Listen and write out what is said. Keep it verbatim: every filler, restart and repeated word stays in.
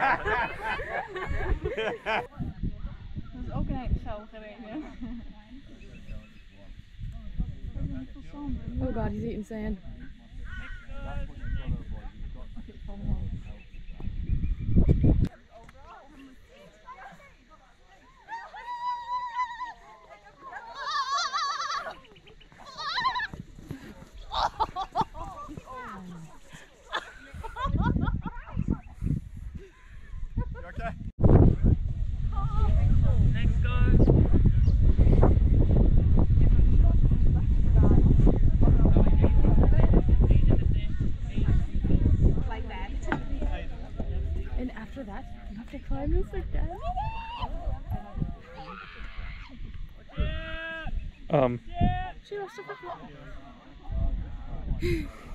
Dat is ook een hele geillige reden. Oh god, he's eating sand. Climb this again. Um. She lost a